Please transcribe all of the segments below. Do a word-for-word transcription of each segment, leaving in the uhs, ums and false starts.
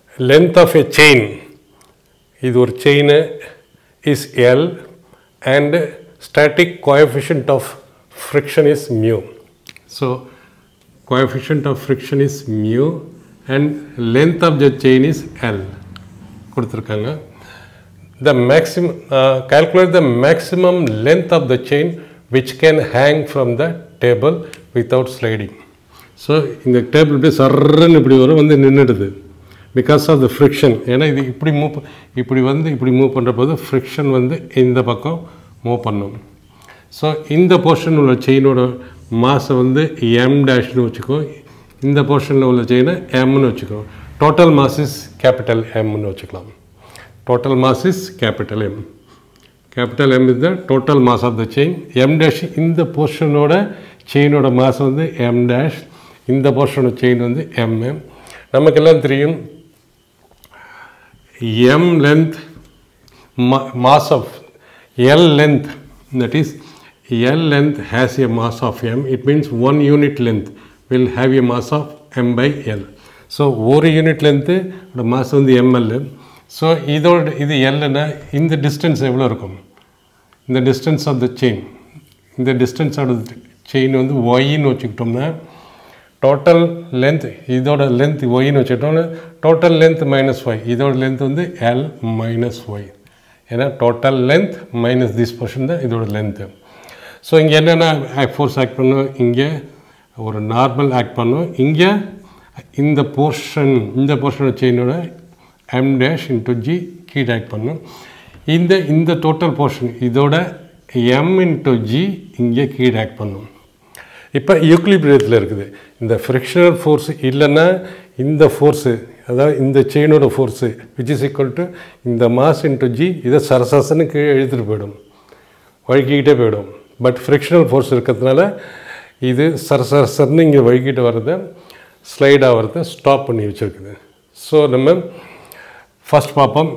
length of a chain, இது ஒரு chain is L and static coefficient of friction is mu. So coefficient of friction is mu and length of the chain is L. கொடுத்திருக்காங்க. The maximum uh, calculate the maximum length of the chain which can hang from the table without sliding. So இந்த table இப்படி சர்றன்னு இப்படி வரும் வந்து நின்றுடுது because of the friction. ஏன்னா இது இப்படி மூவ் இப்படி வந்து இப்படி மூவ் பண்ணுற போது ஃப்ரிக்ஷன் வந்து இந்த பக்கம் மூவ் பண்ணும். ஸோ இந்த போர்ஷன் உள்ள செயினோட மாஸை வந்து எம் டேஷ்னு வச்சுக்கோ, இந்த போர்ஷனில் உள்ள செயினை எம்னு வச்சுக்கோ. டோட்டல் மாஸ் இஸ் கேபிட்டல் எம்னு வச்சுக்கலாம். Total mass is capital M. Capital M is the total mass of the chain. M dash in the portion of the chain of the mass of the M dash in the portion of the chain of the M M. Namakallan three M length ma mass of L length, that is L length has a mass of M. It means one unit length will have a mass of M by L. So one unit length the mass of the M L. So இதோட இது Lனா இந்த distance எவ்வளோ இருக்கும், இந்த distance of the chain, இந்த distance of the chain வந்து ஒய்ன்னு வச்சுக்கிட்டோம்னா டோட்டல் லென்த் இதோட லென்த் ஒய்ன்னு வச்சுக்கிட்டோம்னா டோட்டல் லென்த் மைனஸ் ஒய், இதோட லென்த் வந்து எல் மைனஸ் ஒய். ஏன்னா total length minus this portion தான் இதோட லென்த்து. ஸோ இங்கே என்னென்னா ஃபோர்ஸ் ஆக்ட் பண்ணும், இங்கே ஒரு நார்மல் ஆக்ட் பண்ணும், இங்கே இந்த போர்ஷன் இந்த போர்ஷனோட செயினோட M dash into G key drag பண்ணும். இந்த இந்த டோட்டல் போர்ஷன் இதோட M into G இங்கே key drag பண்ணும். இப்போ யூக்லிபிரியத்தில் இருக்குது. இந்த ஃப்ரிக்ஷனல் ஃபோர்ஸ் இல்லைன்னா இந்த ஃபோர்ஸு, அதாவது இந்த செயினோட force which is equal to இந்த மாஸ் இன்ட்டு ஜி, இதை சரசரசன்னு கீழே எழுதிட்டு போயிடும், வழுக்கிக்கிட்டே போயிடும். பட் ஃப்ரிக்ஷனல் ஃபோர்ஸ் இருக்கிறதுனால இது சரசரசன்னு இங்கே வழுக்கிட்டு வர்றதை ஸ்லைட் ஆகிறத ஸ்டாப் பண்ணி வச்சுருக்குது. ஸோ நம்ம ஃபஸ்ட் பார்ப்போம்.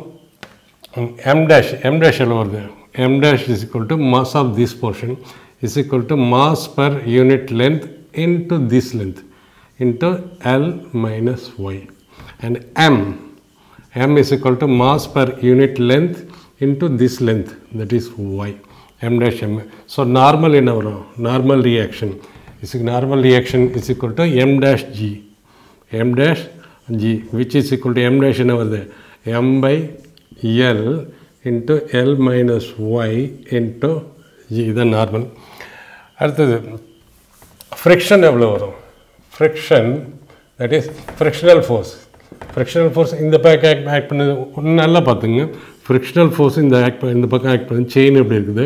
M dash M dash எவ்வளோ வருது, M dash is equal to mass of this portion is equal to mass per unit length into this length into L minus Y, and M M is equal to mass per unit length into this length, that is Y, M dash M. So normal என்ன வரும், normal reaction is normal reaction is equal to M dash G, M dash G which is equal to M dash என்ன வருது, M by L into L minus Y into G, இது normal. அடுத்தது friction எவ்வளோ வரும், friction that is frictional force. Frictional force இந்த பக்கம் act act பண்ணுது ஒன்று நல்லா பார்த்துங்க. ஃப்ரிக்ஷனல் ஃபோர்ஸ் இந்த ஆக்ட் இந்த பக்கம் ஆக்ட் பண்ணுது, செயின் எப்படி இருக்குது,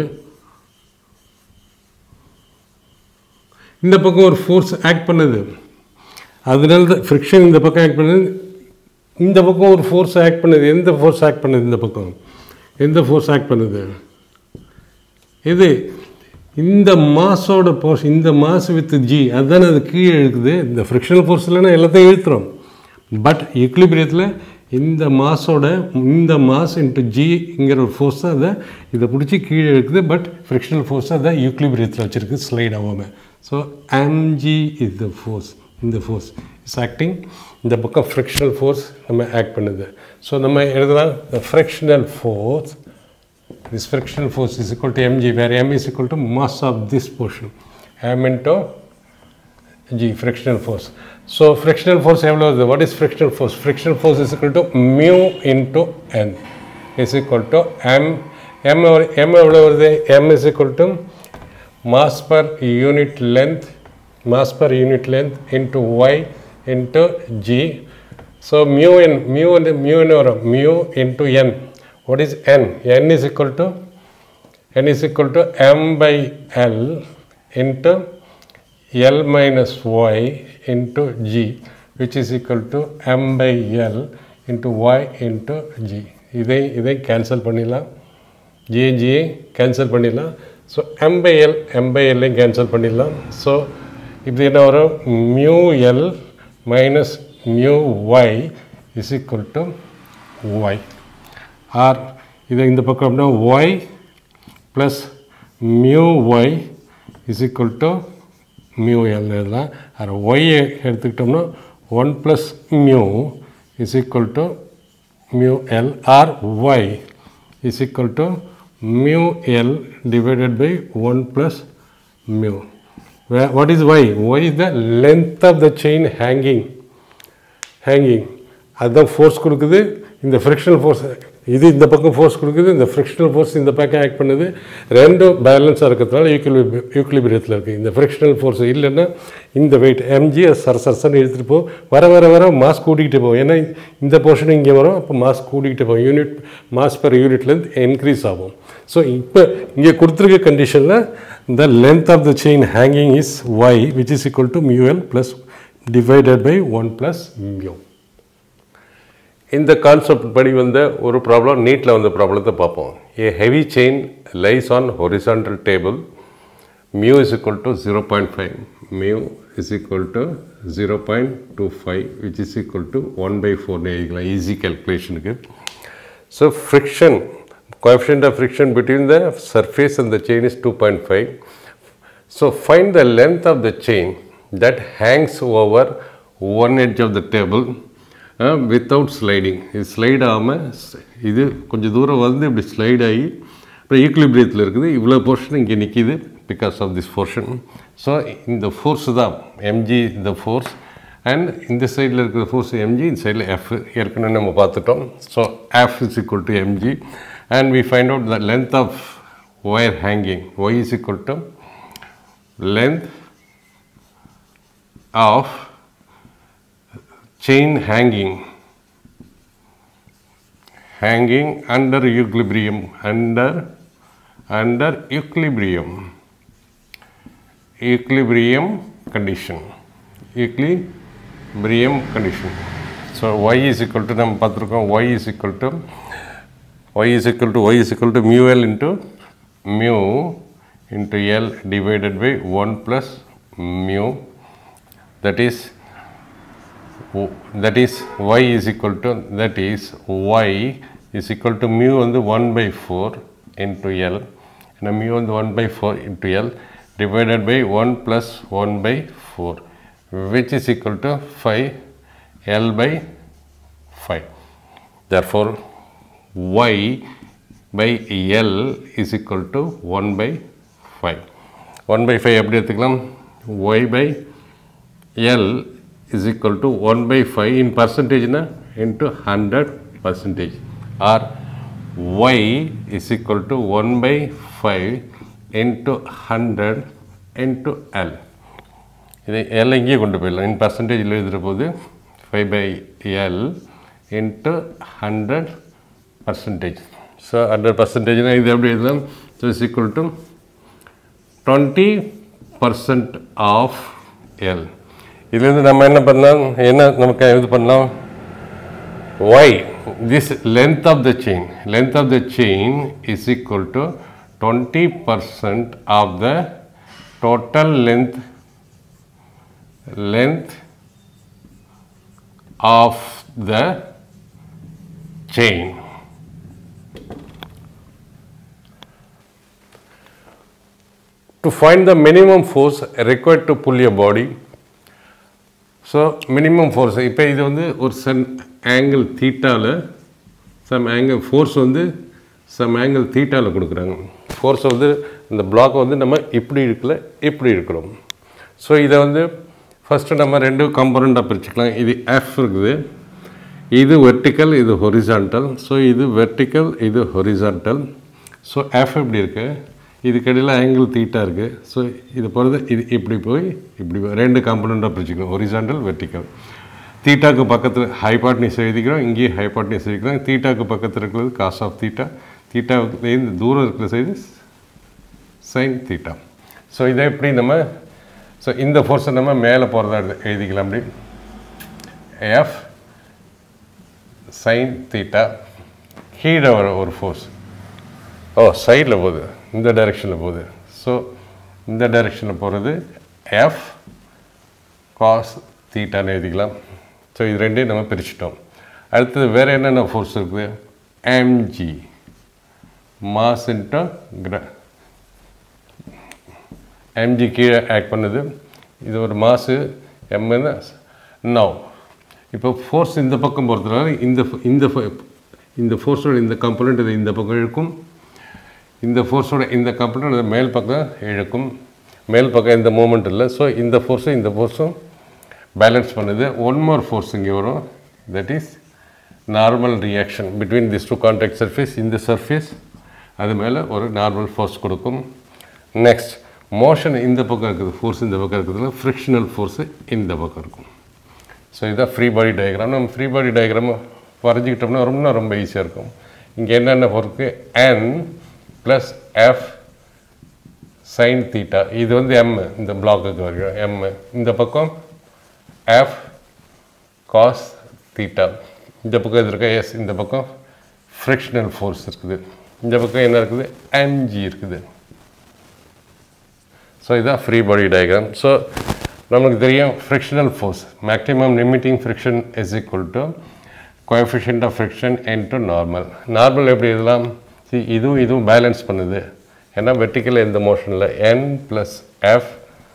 இந்த பக்கம் ஒரு ஃபோர்ஸ் ஆக்ட் பண்ணுது, அதனால தான் ஃப்ரிக்ஷன் இந்த பக்கம் ஆக்ட் பண்ணுது, இந்த பக்கம் ஒரு ஃபோர்ஸ் ஆக்ட் பண்ணுது. எந்த ஃபோர்ஸ் ஆக்ட் பண்ணுது, இந்த பக்கம் எந்த ஃபோர்ஸ் ஆக்ட் பண்ணுது, இது இந்த மாஸோட போர்ஸ், இந்த மாஸ் வித் ஜி அதுதானே அது கீழே இழுக்குது. இந்த ஃப்ரிக்ஷனல் ஃபோர்ஸ் இல்லைன்னா எல்லாத்தையும் இழுத்துறோம். பட் ஈக்லிபிரியத்தில் இந்த மாஸோட இந்த மாஸ் இன்ட்டு ஜிங்கிற ஒரு ஃபோர்ஸ் தான் அதை இதை பிடிச்சி கீழே இழுக்குது. பட் ஃப்ரிக்ஷனல் ஃபோர்ஸ் அதை ஈக்லிபிரியத்தில் வச்சுருக்கு, ஸ்லைட் ஆகாமல். So MG is the force, இந்த ஃபோர்ஸ் இஸ் ஆக்டிங், இந்த பக்கம் ஃப்ரிக்ஷனல் ஃபோர்ஸ் நம்ம ஆக்ட் பண்ணுது. ஸோ நம்ம எழுதலாம் the frictional force, this frictional force is equal to mg, where m is equal to mass of this portion, m into g, frictional force. So frictional force எவ்வளோ வருது, what is frictional force, frictional force is equal to mu into n is equal to m, m m எவ்வளோ வருது, m is equal to mass per unit length, mass per unit length into y into g. So mu n, mu and mu n or mu into n. What is n? N is equal to n is equal to m by l into l minus y into g, which is equal to m by l into y into g. இதை இதை cancel பண்ணிடலாம், G ஜியை cancel பண்ணிடலாம். So m by l m by l cancel பண்ணிடலாம். So இது என்ன வரும், mu l minus mu y is equal to y, or இதை இந்த பக்கம் அப்படின்னா y plus mu y is equal to mu l எழுதலாம். or y எடுத்துக்கிட்டோம்னா one plus mu is equal to mu L, or y is equal to mu L divided by one plus mu. Where, what is y? Y is the length of the chain hanging. Hanging. That's force கொடுக்குது, இந்த frictional force இது இந்த பக்கம் force கொடுக்குது, இந்த frictional force இந்த பக்கம் act பண்ணுது. ரெண்டும் பேலன்ஸாக இருக்கிறதுனால ஈக்குவலி ஈக்குலிபிரியத்தில் இருக்குது. இந்த ஃப்ரிக்ஷனல் ஃபோர்ஸ் இல்லைன்னா இந்த வெயிட் எம்ஜி சர சரசன்னு எடுத்துகிட்டு போகும். வர வர வர மாஸ் கூட்டிகிட்டு போகும். ஏன்னா இந்த போர்ஷன் இங்கே வரும், அப்போ மாஸ் கூட்டிகிட்டு போகும். யூனிட் மாஸ் பெர் யூனிட்லேருந்து இன்க்ரீஸ் ஆகும். ஸோ இப்போ இங்கே கொடுத்துருக்க கண்டிஷனில் இந்த length of the chain hanging is Y which is equal to mu L plus divided by one plus mu. இந்த கான்செப்ட் படி வந்த ஒரு ப்ராப்ளம் நீட்டில் வந்த ப்ராப்ளத்தை பார்ப்போம். A heavy chain lies on horizontal table, mu is equal to zero point five, mu is equal to zero point two five which is equal to one by ஃபோர்னு எழுதிக்கலாம் ஈஸி கேல்குலேஷனுக்கு. So friction coefficient of friction between the surface and the chain is two point five. So find the length of the chain that hangs over one edge of the table uh, without sliding. இது slide ஆகாமல் இது கொஞ்சம் தூரம் வந்து இப்படி slide ஆகி அப்புறம் ஈக்குலிபிரியத்தில் இருக்குது. இவ்வளோ போர்ஷன் இங்கே நிற்கிது because of this portion. So இந்த ஃபோர்ஸ் தான் எம்ஜி இந்த ஃபோர்ஸ், அண்ட் இந்த சைடில் இருக்கிற ஃபோர்ஸ் எம்ஜி, இந்த சைடில் எஃப் ஏற்கனவே நம்ம பார்த்துட்டோம். So F is equal to MG. And we find out the length of wire hanging. Y is equal to length of chain hanging hanging under equilibrium under under equilibrium equilibrium condition equilibrium condition. So y is equal to நம்ம பார்த்துருக்கோம் y is equal to y is equal to y is equal to mu L into mu into L divided by one plus mu, that is that is y is equal to that is y is equal to mu on the one by four into L, and mu on the one by four into L divided by one plus one by four, which is equal to five L by five. Therefore y by L is equal to one by five. one by five எப்படி எடுத்துக்கலாம்? Y by L is equal to one by five in percentage na into one hundred percentage, or y is equal to one by five into one hundred into L. இதை L இங்கே கொண்டு போயிடலாம். in percentage எழுதுகிற போது five by L into one hundred percentage. So one hundred percentage na இது எப்படி எழுதலாம்? So is equal to twenty percent of L. இதிலிருந்து நம்ம என்ன பண்ணலாம்? என்ன நமக்கு இது பண்ணலாம்? Y, this length of the chain, length of the chain is equal to twenty percent of the total length length of the chain. To find the minimum force required to pull a body. So minimum force, இப்போ இது வந்து ஒரு some angle தீட்டாவில் some angle force வந்து some angle தீட்டாவில் கொடுக்குறாங்க. Force வந்து இந்த பிளாக் வந்து நம்ம இப்படி இருக்கல இப்படி இருக்கிறோம். ஸோ இதை வந்து ஃபஸ்ட்டு நம்ம ரெண்டு காம்பனண்ட்டாக பிரிச்சுக்கலாம். இது எஃப் இருக்குது, இது வெர்டிக்கல், இது ஹொரிசான்டல். ஸோ இது வெர்டிக்கல், இது ஹொரிசான்டல். ஸோ எஃப் எப்படி இருக்குது, இதுக்கடையில் ஆங்கிள் தீட்டா இருக்குது. ஸோ இது போகிறது இது இப்படி போய் இப்படி ரெண்டு காம்பனண்ட்டாக பிரிச்சுக்கணும், ஹொரிசான்டல் வெர்டிக்கல். தீட்டாவுக்கு பக்கத்தில் ஹைபாட்னிஸ் எழுதிக்கிறோம், இங்கேயும் ஹைபாட்னிஸ் எழுதிக்கிறோம். தீட்டாவுக்கு பக்கத்தில் இருக்கிறது காஸ் ஆஃப் தீட்டா, தீட்டாவுக்கு இந்த தூரம் இருக்கிற சைடு சைன் தீட்டா. ஸோ இதை எப்படி நம்ம ஸோ இந்த ஃபோர்ஸை நம்ம மேலே போகிறதா எழுதிக்கலாம். அப்படி எஃப் சைன் தீட்டா, கீழே வர ஒரு ஃபோர்ஸ் ஓ சைடில் போகுது, இந்த டைரெக்ஷனில் போகுது. ஸோ இந்த டைரெக்ஷனில் போகிறது எஃப் காஸ் தீட்டான்னு எழுதிக்கலாம். ஸோ இது ரெண்டையும் நம்ம பிரிச்சுட்டோம். அடுத்தது வேறு என்னென்ன ஃபோர்ஸ் இருக்குது? எம்ஜி, மாஸ் இன்ட்டு கிர எம்ஜி கீழே ஆக்ட் பண்ணுது. இது ஒரு மாசு எம்னு. நவ் இப்போ ஃபோர்ஸ் இந்த பக்கம் போகிறதுனால இந்த இந்த இந்த ஃபோர்ஸோட இந்த காம்பனண்ட் இது இந்த பக்கம் இழுக்கும், இந்த ஃபோர்ஸோட இந்த காம்பனண்ட் மேல் பக்கம் இழுக்கும், மேல் பக்கம் இந்த மூமெண்ட் இல்லை. ஸோ இந்த ஃபோர்ஸும் இந்த ஃபோர்ஸும் பேலன்ஸ் பண்ணுது. ஒன் மோர் ஃபோர்ஸ் இங்கே வரும், that is normal reaction between this two contact surface. இந்த சர்ஃபேஸ் அது மேலே ஒரு நார்மல் ஃபோர்ஸ் கொடுக்கும். நெக்ஸ்ட் மோஷன் இந்த பக்கம் இருக்குது, ஃபோர்ஸ் இந்த பக்கம் இருக்கிறதுல ஃப்ரிக்ஷனல் ஃபோர்ஸு இந்த பக்கம் இருக்கும். ஸோ இதுதான் ஃப்ரீ பாடி டயக்ராம். நம்ம ஃப்ரீ பாடி டயக்ராம் வரைஞ்சிக்கிட்டோம்னா ரொம்ப ரொம்ப ஈஸியாக இருக்கும். இங்கே என்னென்ன இருக்குது, N plus F sine theta, இது வந்து எம், இந்த பிளாக்குக்கு வரைக்கும் எம், இந்த பக்கம் எஃப் காஸ் தீட்டா, இந்த பக்கம் இது இருக்க எஸ், இந்த பக்கம் ஃப்ரிக்ஷனல் ஃபோர்ஸ் இருக்குது, இந்த பக்கம் என்ன இருக்குது, எம்ஜி இருக்குது. ஸோ இதுதான் ஃப்ரீ பாடி டயக்ராம். ஸோ நமக்கு தெரியும் frictional force maximum limiting friction is equal to coefficient of friction into normal. Normal எப்படி இதெல்லாம் இதுவும் இதுவும் பேலன்ஸ் பண்ணுது, ஏன்னா வெர்டிக்கல் இந்த மோஷனில் N plus F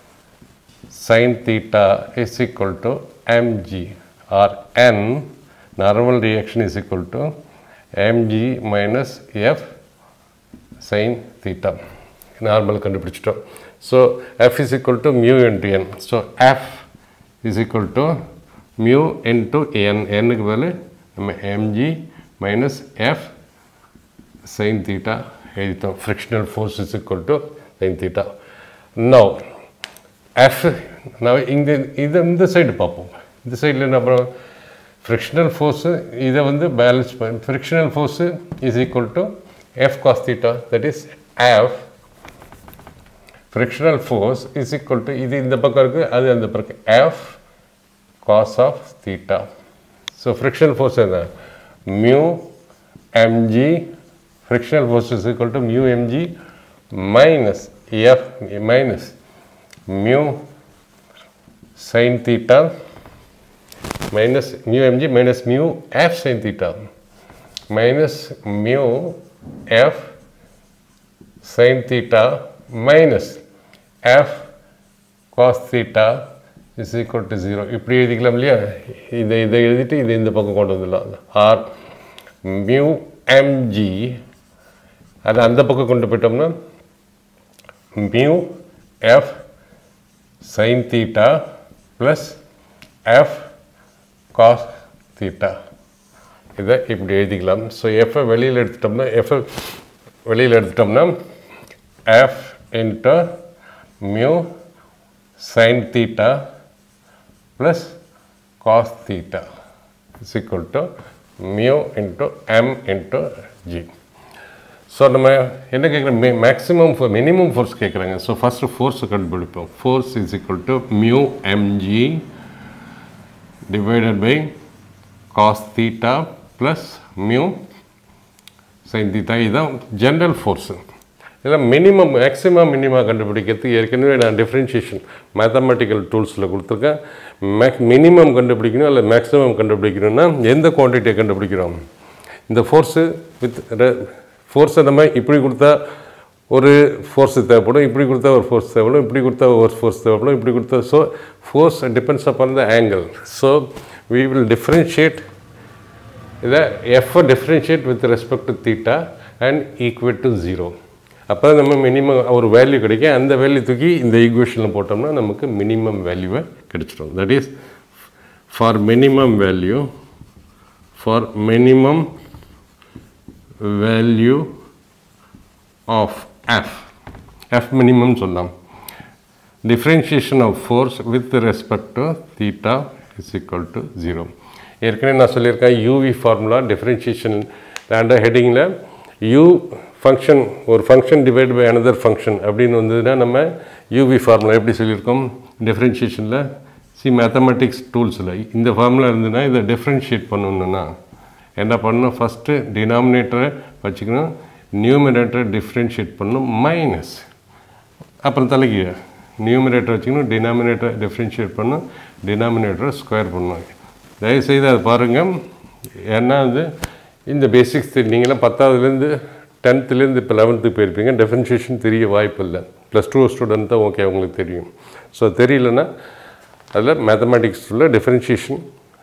sine theta is equal to mg or N normal reaction is equal to mg minus F sine theta. Normal கண்டுபிடிச்சிட்டோம். So F is equal to mu into N. So F is equal to mu into N, என்னுக்கு பதில் நம்ம mg minus F sine theta எழுதிட்டோம். Frictional force is equal to sine theta. Now F நான் இங்கே இதை இந்த side பார்ப்போம். இந்த சைடில் என்ன பண்ணுறோம், ஃப்ரிக்ஷனல் ஃபோர்ஸு இதை வந்து பேலன்ஸ் பண்ண, frictional force is equal to F cos theta, that is F frictional force is equal to இது இந்த பக்கம் இருக்குது, அது அந்த பக்கம் F cos of theta. So frictional force என்ன, mu mg, frictional force is equal to mu mg minus F minus mu sin theta minus mu mg minus mu F sin theta minus mu F sin theta minus f cos theta is equal to zero. இப்படி எழுதிக்கலாம் இல்லையா, இதை இதை எழுதிட்டு இதை இந்த பக்கம் கொண்டு வந்துடலாம். ஆர் மியூ எம்ஜி அது அந்த பக்கம் கொண்டு போயிட்டோம்னா mu F sine theta plus F cos theta, இதை இப்படி எழுதிக்கலாம். ஸோ எஃப்ஐ வெளியில் எடுத்துட்டோம்னா எஃப்ஐ வெளியில் எடுத்துட்டோம்னா f into mu sin theta plus cos theta is equal to mu into m into g. So நம்ம என்ன கேட்குறோம், மேக்ஸிமம் ஃபோர் மினிமம் ஃபோர்ஸ் கேட்குறாங்க. ஸோ ஃபஸ்ட்டு ஃபோர்ஸை கண்டுபிடிப்போம். Force is equal to mu mg divided by cos theta plus mu sine theta. இதுதான் general force. இதெல்லாம் minimum maximum minimum கண்டுபிடிக்கிறதுக்கு ஏற்கனவே நான் டிஃப்ரென்ஷியேஷன் மேத்தமெட்டிக்கல் டூல்ஸில் கொடுத்துருக்கேன். மேக் மினிமம் கண்டுபிடிக்கணும் இல்லை மேக்ஸிமம் கண்டுபிடிக்கணும்னா எந்த குவான்டிட்டியை கண்டுபிடிக்கிறோம், இந்த ஃபோர்ஸு வித் ஃபோர்ஸை நம்ம இப்படி கொடுத்தா ஒரு ஃபோர்ஸு தேவைப்படும், இப்படி கொடுத்தா ஒரு ஃபோர்ஸ் தேவைப்படும், இப்படி கொடுத்தா ஒரு ஃபோர்ஸ் தேவைப்படும், இப்படி கொடுத்தா. So force depends upon the angle. So we will differentiate இதை F differentiate with respect to theta and equate to zero. அப்போ நம்ம மினிமம் ஒரு வேல்யூ கிடைக்கும். அந்த வேல்யூ தூக்கி இந்த ஈக்குவேஷனில் போட்டோம்னா நமக்கு மினிமம் வேல்யூவை கிடைச்சிடும். That is for minimum value for minimum value of F F minimum சொல்லலாம். Differentiation of force with respect to theta is equal to zero. ஏற்கனவே நான் சொல்லியிருக்கேன் யூவி ஃபார்முலா டிஃப்ரென்ஷியேஷன் அந்த ஹெட்டிங்கில் யூ ஃபங்க்ஷன் ஒரு function divide by another function அப்படின்னு வந்ததுன்னா நம்ம யூவி ஃபார்முலா எப்படி சொல்லியிருக்கோம் டிஃப்ரென்ஷியேஷனில். சி மேத்தமெட்டிக்ஸ் டூல்ஸில் இந்த ஃபார்முலா இருந்ததுன்னா இதை டிஃப்ரென்ஷியேட் பண்ணணுன்னா என்ன பண்ணணும், ஃபஸ்ட்டு டினாமினேட்டரை வச்சுக்கணும், நியூமினேட்டரை டிஃப்ரென்ஷியேட் பண்ணணும் மைனஸ், அப்புறம் தலைக்கு நியூமினேட்டர் வச்சுக்கணும், டினாமினேட்டரை டிஃப்ரென்ஷியேட் பண்ணணும், டினாமினேட்டரை ஸ்கொயர் பண்ணணும். தயவுசெய்து அதை பாருங்கள். ஏன்னா அது இந்த பேசிக்ஸ் நீங்களாம் பத்தாவதுலேருந்து டென்த்துலேருந்து இப்போ லெவன்த்துக்கு போயிருப்பீங்க, டிஃப்ரென்ஷியேஷன் தெரிய வாய்ப்பு இல்லை. ப்ளஸ் டூ ஸ்டூடெண்ட் தான் ஓகே அவங்களுக்கு தெரியும். ஸோ தெரியலன்னா அதில் மேத்தமெட்டிக்ஸில் டிஃப்ரென்ஷியேஷன்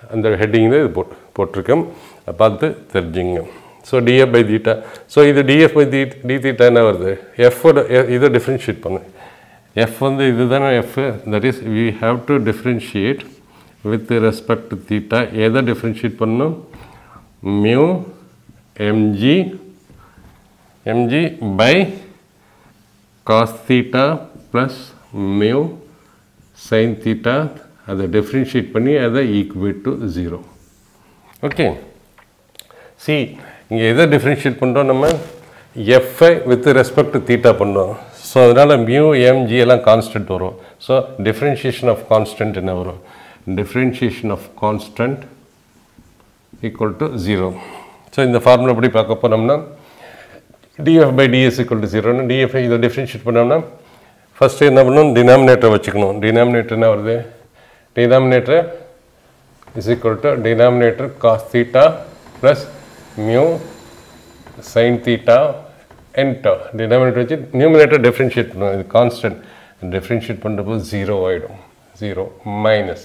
அந்த ஹெட்டிங்கில் இது போட்டு போட்டிருக்கேன், பார்த்து தெரிஞ்சுங்க. So df by theta. So இது df by d d theta என்ன வருது, எஃப்போட இதை டிஃப்ரென்ஷியேட் பண்ணு. எஃப் வந்து இது தானே F, that is we have to differentiate with respect to theta. எதை டிஃப்ரென்ஷியேட் பண்ணணும், mu mg mg by cos theta plus mu sine theta. அதை டிஃப்ரென்ஷியேட் பண்ணி அதை equate to zero. Okay, see இங்கே எதை டிஃப்ரென்ஷியேட் பண்ணுறோம், நம்ம FI with respect to theta பண்ணுறோம். ஸோ அதனால் மியூ எம்ஜி எல்லாம் கான்ஸ்டன்ட் வரும். ஸோ டிஃப்ரென்ஷியேஷன் ஆஃப் கான்ஸ்டன்ட் என்ன வரும், differentiation of constant equal to zero. So இந்த ஃபார்முலா எப்படி பார்க்க போனோம்னா df by ds equal to zero. df இதை டிஃப்ரென்ஷியேட் பண்ணோம்னா ஃபஸ்ட்டு என்ன பண்ணணும், டினாமினேட்டரை வச்சுக்கணும். டினாமினேட்டர் என்ன வருது, denominator is equal to denominator cos theta plus mu sine theta என்டா. டினாமினேட்டர் வச்சு நியூமினேட்டர் டிஃப்ரென்ஷியேட் பண்ணணும். இது கான்ஸ்டன்ட், டிஃப்ரென்ஷியேட் பண்ணுறப்போ ஜீரோ ஆகிடும். ஜீரோ மைனஸ்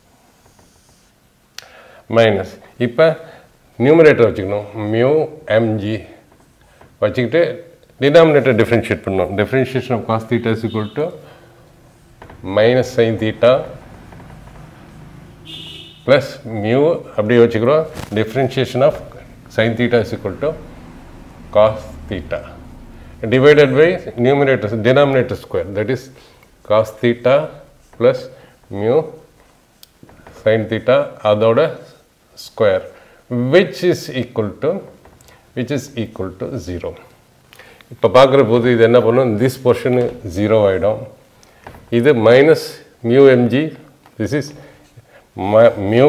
மைனஸ் இப்போ நியூமினேட்டர் வச்சுக்கணும், மியூ எம்ஜி வச்சுக்கிட்டு டினாமினேட்டர் டிஃப்ரென்ஷியேட் பண்ணணும். Differentiation of cos theta is equal to minus sine theta plus mu அப்படியே வச்சுக்கிறோம். Differentiation of sine theta is equal to cos theta divided by numerator denominator square, that is cos theta plus mu sine theta அதோட square which is equal to which is equal to zero. இப்போ பார்க்குற போது இது என்ன பண்ணும், this portion zero ஆகிடும். இது minus mu mg, this is mu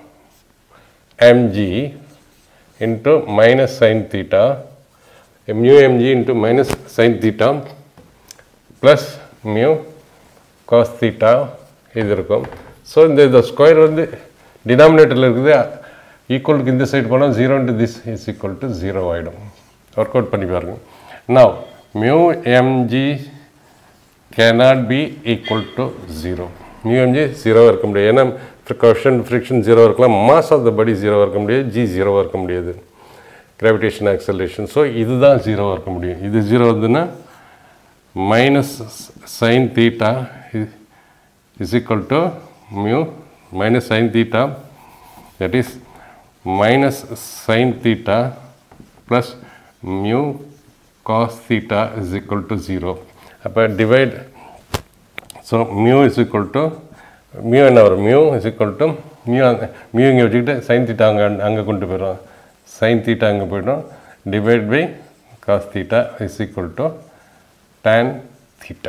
mg into minus sine theta, mu mg into minus sine theta plus mu cos theta இது இருக்கும். ஸோ இந்த இந்த ஸ்கொயர் வந்து டினாமினேட்டரில் இருக்குது, ஈக்குவலுக்கு இந்த சைடு போனால் zero into this is equal to zero ஆகிடும். ஒர்க் அவுட் பண்ணி பாருங்க. Now mu mg cannot be equal to zero. Mu mg ஜீரோவாக இருக்க முடியாது, ஏன்னா ஃப்ரிக்ஷன் ஃப்ரிக்ஷன் ஜீரோ இருக்கலாம், மாஸ் ஆஃப் த பாடி ஜீரோவாக இருக்க முடியாது, ஜி ஜீரோவாக இருக்க முடியாது, கிராவிடேஷன் ஆக்சலரேஷன். ஸோ இதுதான் ஜீரோவாக இருக்க முடியும். இது ஜீரோ வந்துன்னா minus sine theta is equal to mu minus sine theta, that is minus sin theta plus mu cos theta is equal to zero. அப்போ divide, so mu is equal to mu என்ன வரும், mu is equal to mu mu இங்கே வச்சுக்கிட்டு sin theta அங்கே அங்கே கொண்டு போயிடும், sin theta அங்கே போயிடும், divide by cos theta is equal to tan theta.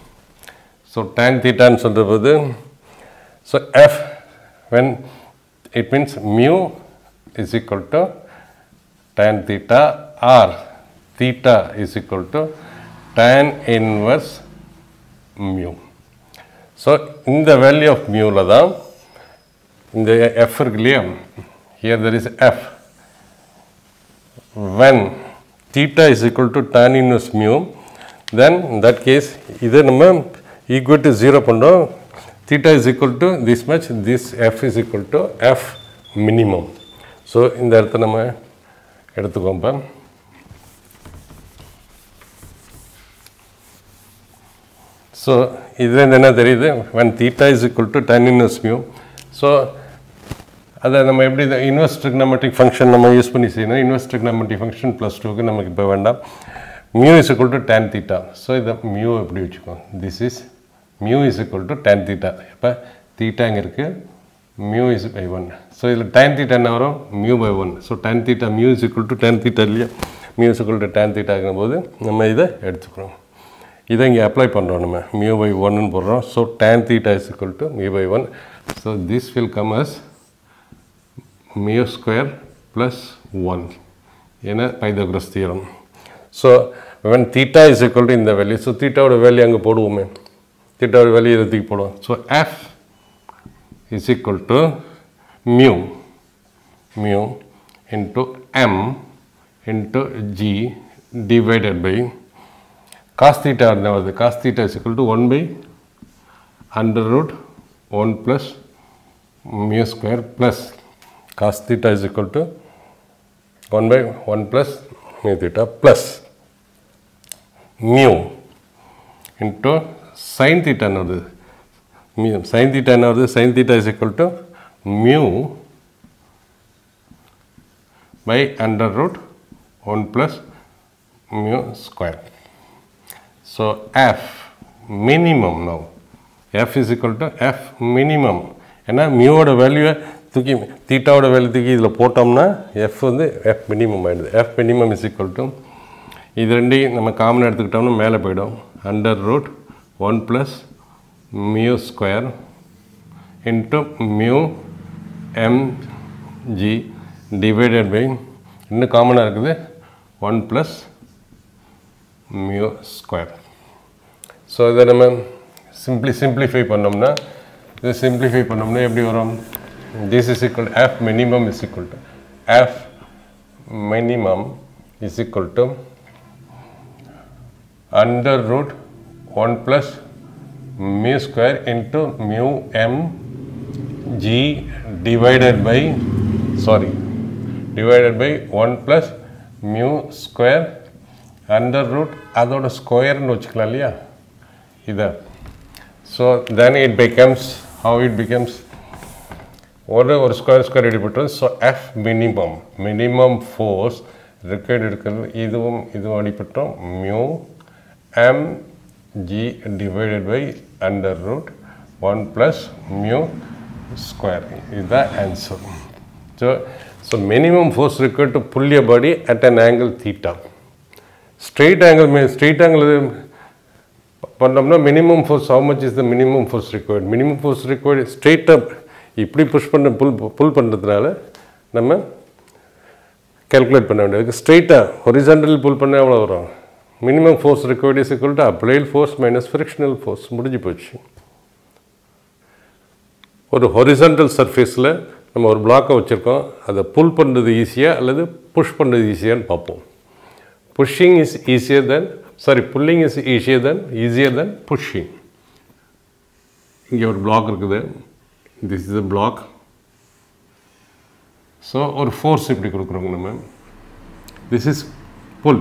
So tan theta ன்னு சொல்கிற போது, so f when it means mu is equal to tan theta or theta is equal to tan inverse mu. So in the value of mu la da in the f irukku illaya, here there is f. When theta is equal to tan inverse mu, then in that case idu nama equal to zero pandrom, theta is equal to this much, this f is equal to f minimum. So இந்த இடத்த நம்ம எடுத்துக்கோம். இப்போ so இதுலேருந்து என்ன தெரியுது, when theta is equal to tan inverse mu. So அதை நம்ம எப்படி இன்வெர்ஸ் ட்ரிக்னாமெட்ரிக் ஃபங்க்ஷன் நம்ம யூஸ் பண்ணி செய்யணும். இன்வெர்ஸ் ட்ரிக்னாமெட்ரிக் ஃபங்க்ஷன் ப்ளஸ் டூக்கு நமக்கு இப்போ வேண்டாம். Mu is equal to tan theta. So இதை மியூ எப்படி வச்சுக்கோம், this is mu is equal to tan theta. இப்போ தீட்டா இங்கே இருக்குது, mu is by one. So இதில் tan theta என்ன வரும், mu by one. So tan theta mu is equal to tan theta இல்லையா, mu is equal to tan theta ஆகும் போது நம்ம இதை எடுத்துக்கிறோம். இதை இங்கே அப்ளை பண்ணுறோம், நம்ம mu by one ன்னு போடுறோம். So tan theta is equal to mu by one. So this will come as mu square plus one. ஏன்னா Pythagoras theorem. So when theta is equal to இந்த value, so theta ஓட value அங்கே போடுவோமே, theta ஓட value இதை தூக்கி போடுவோம். So f is equal to mu mu into m into g divided by cos theta. Cos theta is equal to one by under root one plus mu square plus cos theta is equal to one by one plus mu theta plus mu into sin theta another mu sin theta another sin theta is equal to mu by under root one plus mu square. So f minimum now f is equal to f minimum ஏன்னா மியோட வேல்யூவை தூக்கி தீட்டாவோட value தூக்கி இதில் போட்டோம்னா F வந்து F minimum ஆகிடுது. F minimum is equal to இது ரெண்டையும் நம்ம காமன் எடுத்துக்கிட்டோம்னா மேலே போயிடும் under root one plus mu square into mu mg divided by இன்னும் காமனாக இருக்குது one plus mu square. So இதை நம்ம சிம்பிளி சிம்பிளிஃபை பண்ணோம்னா இதை சிம்பிளிஃபை பண்ணோம்னா எப்படி வரும்? This is equal F minimum is equal to F minimum is equal to under root one plus mu square into mu m g divided by sorry divided by one plus mu square under root அதோட ஸ்கொயர்னு வச்சுக்கலாம் இல்லையா இதை. So then it becomes how it becomes ஒரு ஒரு square square அடிப்பட்டோம். So F minimum minimum force required இருக்கிறது இதுவும் இதுவும் அடிப்பட்டோம் mu m g divided by under root one plus mu square இதுதான் answer. So so minimum force required to pull a body at an angle theta. Straight angle means straight angle பண்ணோம்னா minimum force how much is the minimum force required? Minimum force required straight up இப்படி push பண்ண pull புல் பண்ணுறதுனால நம்ம calculate பண்ண வேண்டியது. ஸ்ட்ரெயிட்டாக horizontal புல் பண்ண எவ்வளோ வரும்? Minimum force required is equal to applied force minus frictional force. முடிஞ்சு போச்சு. ஒரு ஹொரிசாண்டல் சர்ஃபேஸில் நம்ம ஒரு பிளாக்கை வச்சுருக்கோம், அதை புல் பண்ணுறது ஈஸியாக அல்லது புஷ் பண்ணுறது ஈஸியான்னு பார்ப்போம். Pushing is easier than sorry pulling is easier than easier than pushing. இங்கே ஒரு பிளாக் இருக்குது, this is a block. So ஒரு ஃபோர்ஸ் இப்படி கொடுக்குறோங்க நம்ம. This is pull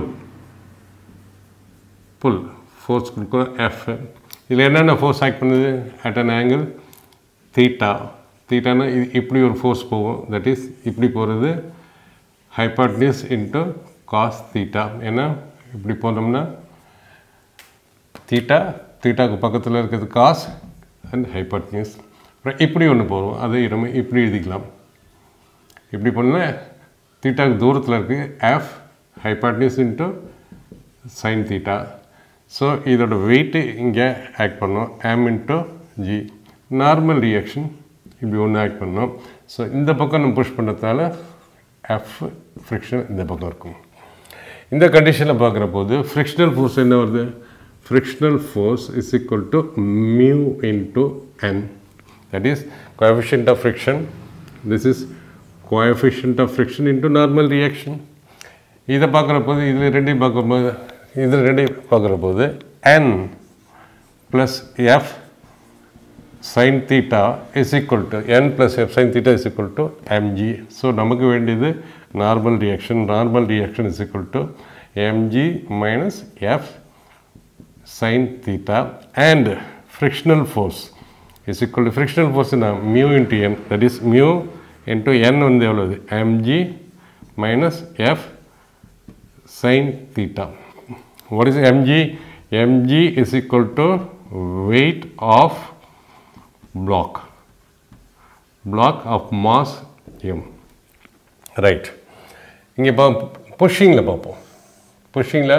pull force கொடுக்குறோம் எஃப். இதில் என்னென்ன ஃபோர்ஸ் ஆக்ட் பண்ணுது? At an angle theta. தீட்டானா இது இப்படி ஒரு ஃபோர்ஸ் போகும், தட் இஸ் இப்படி போகிறது ஹைபாட்னியூஸ் இன்ட்டு காஸ் தீட்டா. ஏன்னா இப்படி போனோம்னா தீட்டா தீட்டாவுக்கு பக்கத்தில் இருக்கிறது காஸ் அண்ட் ஹைபாட்னியூஸ். அப்புறம் இப்படி ஒன்று போகும், அதை நம்ம இப்படி எழுதிக்கலாம். இப்படி போனால் தீட்டாவுக்கு தூரத்தில் இருக்குது F hypotenuse into sine theta. So இதோட வெயிட்டு இங்கே ஆக்ட் பண்ணோம் m into g. Normal reaction இப்படி ஒன்று ஆக்ட் பண்ணோம். ஸோ இந்த பக்கம் நம்ம புஷ் பண்ணுறதுனால எஃப் ஃப்ரிக்ஷன் இந்த பக்கம் இருக்கும். இந்த கண்டிஷனில் பார்க்குற போது ஃப்ரிக்ஷனல் ஃபோர்ஸ் என்ன வருது? Frictional force is equal to mu into N. That is coefficient of friction. This is coefficient of friction into normal reaction. இதை பார்க்குற போது இதில் ரெண்டையும் பார்க்கும்போது இதில் ரெண்டையும் பார்க்குற போது N plus F sin theta is equal to n plus f sin theta is equal to mg. So நமக்கு வேண்டியது normal reaction. Normal reaction is equal to mg minus f sin theta and frictional force is equal to frictional force in mu into n, that is mu into n வந்து எவ்வளவு? mg minus f sin theta. What is mg? mg is equal to weight of block block of mass m. Right. இங்கே பா புஷ்ஷிங்கில் பார்ப்போம். புஷ்ஷிங்கில்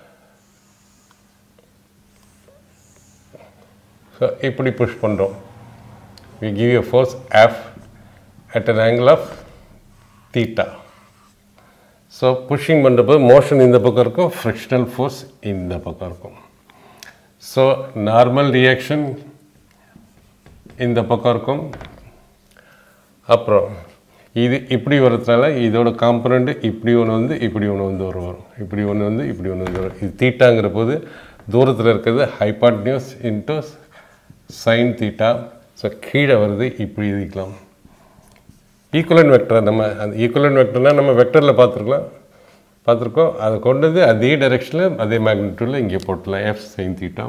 so இப்படி push பண்ணுறோம். we give a force f at an angle of theta. So pushing பண்ணுறப்போ motion இந்த பக்கம் இருக்கும், ஃப்ரிக்ஷனல் ஃபோர்ஸ் இந்த பக்கம் இருக்கும். ஸோ நார்மல் ரியாக்ஷன் இந்த பக்கம் இருக்கும். அப்புறம் இது இப்படி வரதுனால இதோட காம்பனண்ட்டு இப்படி ஒன்று வந்து இப்படி ஒன்று வந்து ஒரு வரும், இப்படி ஒன்று வந்து இப்படி ஒன்று வந்து வரும். இது தீட்டாங்கிற போது தூரத்தில் இருக்கிறது hypotenuse into sine theta. So கீழே வருது இப்படி எழுதிக்கலாம். ஈக்குவலன்ட் வெக்டர் நம்ம அந்த ஈக்குவலன்ட் வெக்டர்னால் நம்ம வெக்டரில் பார்த்துருக்கலாம் பார்த்துருக்கோம் அதை கொண்டது அதே டைரெக்ஷனில் அதே மேக்னிடியூடில் இங்கே போட்டலாம் எஃப் சைன் தீட்டா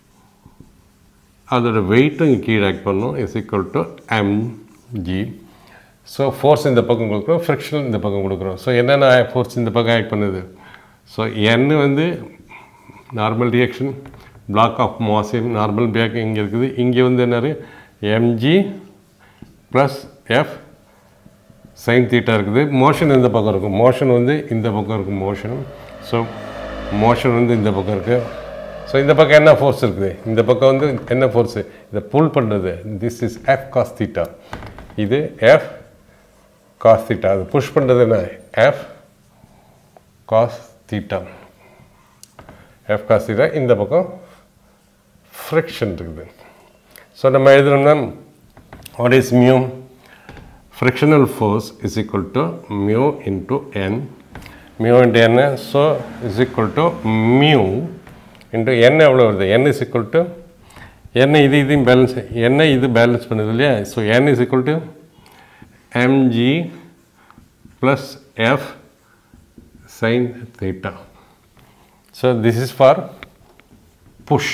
அதோட வெயிட்டும் இங்கே கீழே ஆக்ட் பண்ணணும் is equal to mg so force இந்த பக்கம் கொடுக்குறோம் ஃப்ரிக்ஷன் இந்த பக்கம் கொடுக்குறோம் ஸோ என்னென்ன ஃபோர்ஸ் இந்த பக்கம் ஆக்ட் பண்ணுது ஸோ என் வந்து normal reaction block of mass m normal back இங்கே இருக்குது இங்கே வந்து என்ன mg plus F sine theta இருக்குது மோஷன் இந்த பக்கம் இருக்கும் மோஷன் வந்து இந்த பக்கம் இருக்கும் மோஷன் ஸோ மோஷன் வந்து இந்த பக்கம் இருக்குது ஸோ இந்த பக்கம் என்ன ஃபோர்ஸ் இருக்குது இந்த பக்கம் வந்து என்ன ஃபோர்ஸு இதை புல் பண்ணுறது this is F cos theta இது எஃப் காஸ் தீட்டா அது புஷ் பண்ணுறது என்ன F cos theta F cos theta இந்த பக்கம் ஃப்ரிக்ஷன் இருக்குது ஸோ நம்ம எழுதுறோம்னா what is mu frictional force is equal to mu into n mu into n so is equal to mu into n எவ்வளோ வருது n is equal to n இது இதையும் balance n இது பேலன்ஸ் பண்ணுது இல்லையா so n is equal to mg plus f sin theta so this is for push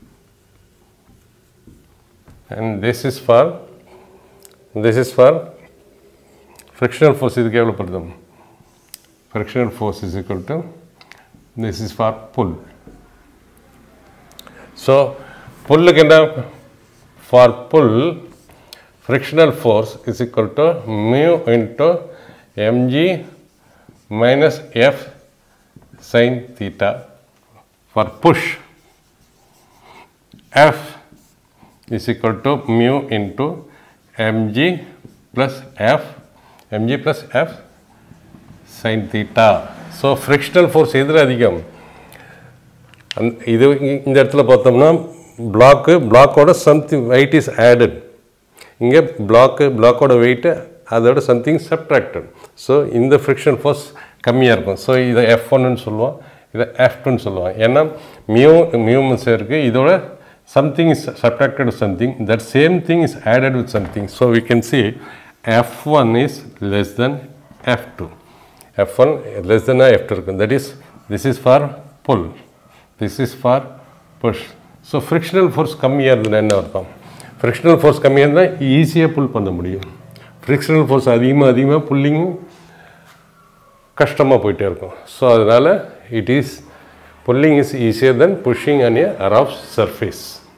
and this is for this is for frictional force is equal to frictional force is equal to this is for pull so pull for pull frictional force is equal to mu into mg minus f sin theta for push f is equal to mu into mg plus f mg plus f sin theta so frictional force எதில் அதிகம் இது இந்த இடத்துல பார்த்தோம்னா block பிளாக்கோட something weight is added இங்கே block பிளாக்கோட weight அதோட சம்திங் சப்ட்ராக்டட் ஸோ இந்த ஃப்ரிக்ஷன் ஃபோர்ஸ் கம்மியாக இருக்கும் ஸோ இதை எஃப் ஒன்னு சொல்லுவோம் இதை எஃப் டூன்னு சொல்லுவோம் ஏன்னா மியூ மியூமன்ஸ் இருக்குது இதோட something is subtracted with something that same thing is added with something so we can see F one is less than F two F one less than F two that is this is for pull this is for push so frictional force கம்மியாக இருந்ததுன்னா என்ன அர்த்தம் frictional force கம்மியாக இருந்தால் ஈஸியாக புல் பண்ண முடியும் frictional force அதிகமாக அதிகமாக புல்லிங் கஷ்டமாக போயிட்டே இருக்கும் ஸோ அதனால் it is pulling is easier than pushing on a rough surface